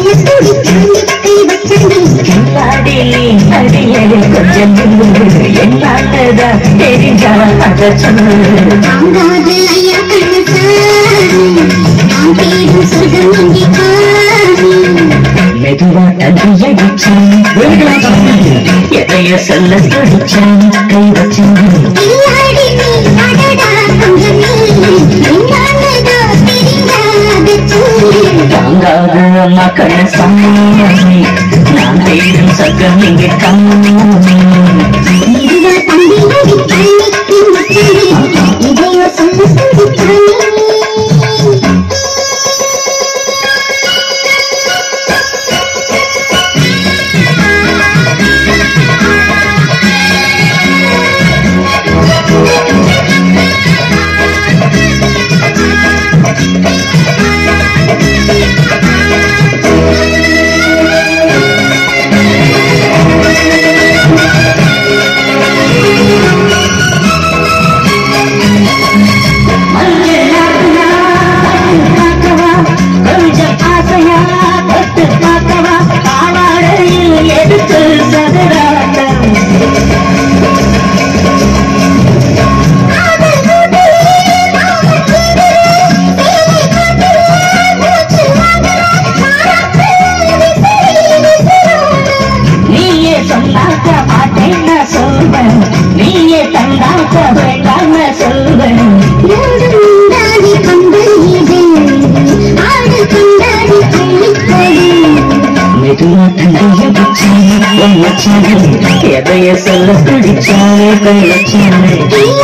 மெதுவா தந்தைய எதைய சொல்ல துடிச்சான் கை வச்சான் தாங்காத அம்மா கண்ண சாமி நான் தேடும் சக்கம் இங்கே காமி எதைய சொல்ல பிடிச்சானே கள்ளச்சானே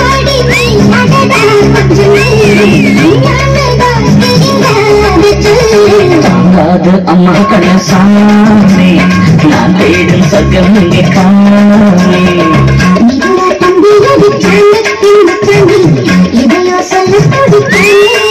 தாங்காது அம்மா கண்ண சாமி நான் தேடும் சக்கம் இங்கே காமி இதையோ சொல்ல